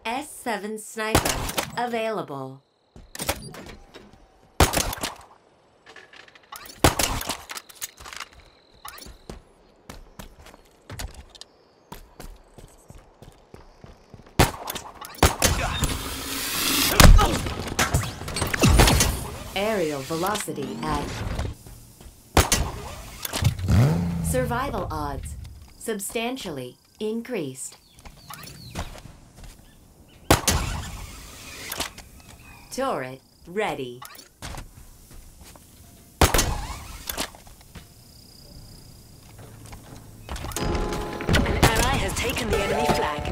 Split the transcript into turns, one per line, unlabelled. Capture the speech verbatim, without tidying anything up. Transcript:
S seven sniper available. Aerial velocity at survival odds substantially increased. Turret ready.
An ally has taken the enemy flag.